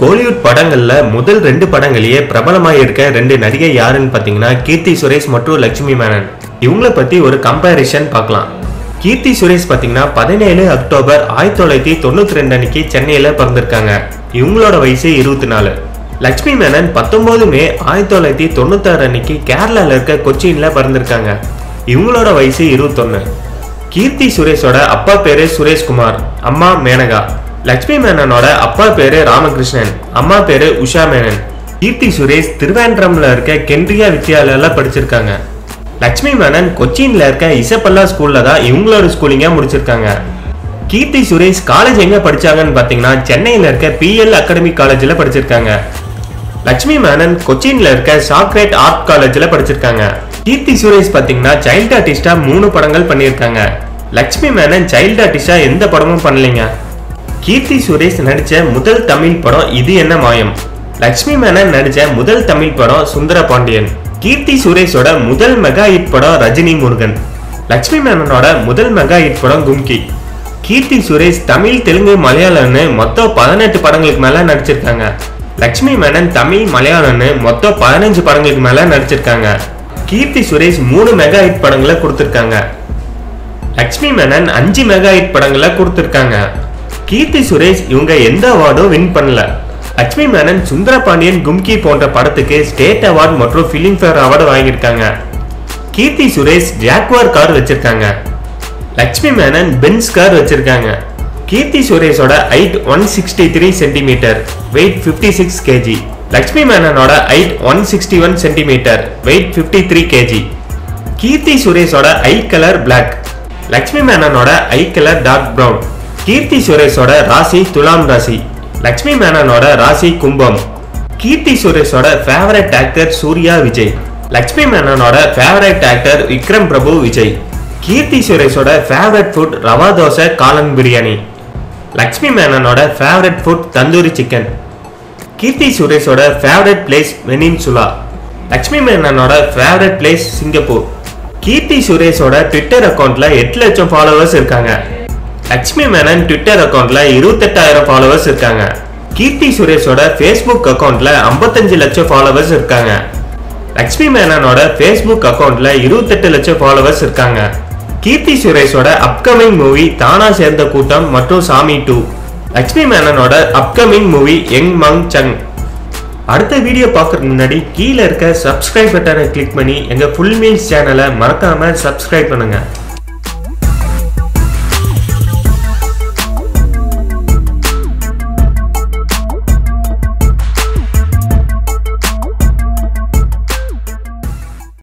கோலிவுட் படங்கள்ல முதல் 2 படங்களையே பிரபலமாக இருக்க 2 நடிகை யாருன்னு பார்த்தீங்கன்னா கீர்த்தி சுரேஷ் மற்றும் லட்சுமி மேனன். இவங்கள பத்தி ஒரு கம்பேரிஷன் பார்க்கலாம். கீர்த்தி சுரேஷ் பார்த்தீங்கன்னா 17 அக்டோபர் 1992 அன்னைக்கு சென்னையில் பிறந்திருக்காங்க. இவங்களோட வயசு 24. லட்சுமி மேனன் 19 மே 1996 அன்னைக்கு கேரளாவில் இருக்க கொச்சின்ல பிறந்திருக்காங்க. இவங்களோட வயசு 21. கீர்த்தி சுரேஷோட அப்பா பேரு சுரேஷ்குமார், அம்மா மேனகா. லட்சுமி மேனனோட அப்பா பேரு ராமகிருஷ்ணன், அம்மா பேரு உஷா மேனன். கீர்த்தி சுரேஷ் திருவேண்டரம்ல இருக்க கென்ட்ரியா வித்யாலயில படிச்சிருக்காங்க. லட்சுமி மேனன் கொச்சின்ல இருக்க இசப்பல்லா ஸ்கூல்ல தான் இவங்களோட ஸ்கூலிங்கா முடிச்சிருக்காங்க. கீர்த்தி சுரேஷ் காலேஜ் எங்க படிச்சாங்கன்னு பாத்தீங்கன்னா சென்னையில இருக்க PL அகாடமிக் காலேஜ்ல படிச்சிருக்காங்க. லட்சுமி மேனன் கொச்சின்ல இருக்க சாக்ரேட் ஆர்ட் காலேஜ்ல படிச்சிருக்காங்க. கீர்த்தி சுரேஷ் பாத்தீங்கன்னா சைல்ட் ஆர்டிஸ்டா 3 படங்கள் பண்ணியிருக்காங்க. லட்சுமி மேனன் சைல்ட் ஆர்டிஸ்டா எந்த படமும் பண்ணலைங்க. கீர்த்தி சுரேஷ் நடிச்ச முதல் தமிழ் படம் இது என்ன மாயம். லட்சுமி மேனன் நடிச்ச முதல் தமிழ் படம் சுந்தர பாண்டியன். கீர்த்தி சுரேஷோட முதல் மெகா ஹிட் படம் ரஜினி முருகன். லட்சுமி மேனனோட முதல் மெகா ஹிட் படம் கும்கி. கீர்த்தி சுரேஷ் தமிழ், தெலுங்கு, மலையாளம்னு மொத்தம் 18 படங்களுக்கு மேல நடிச்சிருக்காங்க. லட்சுமி மேனன் தமிழ், மலையாளம்னு மொத்தம் 15 படங்களுக்கு மேல நடிச்சிருக்காங்க. கீர்த்தி சுரேஷ் 3 மெகா ஹிட் படங்களை கொடுத்திருக்காங்க. லட்சுமி மேனன் 5 மெகா ஹிட் படங்களை கொடுத்திருக்காங்க. கீர்த்தி சுரேஷ் இவங்க எந்த அவார்டும் வின் பண்ணல. லட்சுமி மேனன் சுந்தர பாண்டியன், கும்கி போன்ற படத்துக்கு ஸ்டேட் அவார்டு மற்றும் பிலிம்பேர் அவார்டு வாங்கியிருக்காங்க. கீர்த்தி சுரேஷ் ஜாக்வார் கார் வச்சிருக்காங்க. லட்சுமி மேனன் பென்ஸ் கார் வச்சிருக்காங்க. கீர்த்தி சுரேஷோட height 163 centimetre, weight 56 kg. Lakshmi மேனனோட height 161 centimetre, weight 53 kg. Keerthy சுரேஷோட ஐ கலர் பிளாக். லட்சுமி மேனனோட eye colour dark brown. Keerthy சுரேஷோட ராசி துலாம் ராசி. லட்சுமி மேனனோட ராசி கும்பம். கீர்த்தி சுரேஷோட ஃபேவரட் ஆக்டர் சூர்யா விஜய். லட்சுமி மேனனோட ஃபேவரட் ஆக்டர் விக்ரம் பிரபு விஜய். கீர்த்தி சுரேஷோட ஃபேவரட் ஃபுட் ரவா தோசை, காளான் பிரியாணி. லட்சுமி மேனனோட favourite food tandoori chicken. Keerthy சுரேஷோட ஃபேவரட் பிளேஸ் வெனின்சுலா. லட்சுமி மேனனோட ஃபேவரட் பிளேஸ் சிங்கப்பூர். கீர்த்தி சுரேஷோட ட்விட்டர் அக்கௌண்ட்ல 8 லட்சம் ஃபாலோவர்ஸ் இருக்காங்க. லட்சுமி மேனன் ட்விட்டர் அக்கௌண்ட்ல 28,000 ஃபாலோவர்ஸ் இருக்காங்க. கீர்த்தி சுரேஷோட ஃபேஸ்புக் அக்கௌண்ட்ல 55 லட்சம் ஃபாலோவர்ஸ் இருக்காங்க. லட்சுமி மேனனோட ஃபேஸ்புக் அக்கௌண்ட்ல 28 லட்சம் ஃபாலோவர்ஸ் இருக்காங்க. கீர்த்தி சுரேஷோட அப்கமிங் மூவி தானா சேர்ந்த கூட்டம் மற்றும் சாமி 2. லட்சுமி மேனனோட upcoming movie young mung sung. அடுத்த வீடியோ பார்க்கறதுக்கு முன்னாடி கீழே இருக்க சப்ஸ்கிரைப் பட்டனை கிளிக் பண்ணி எங்க ஃபுல் மீல்ஸ் சேனலை மறக்காம சப்ஸ்கிரைப் பண்ணுங்க.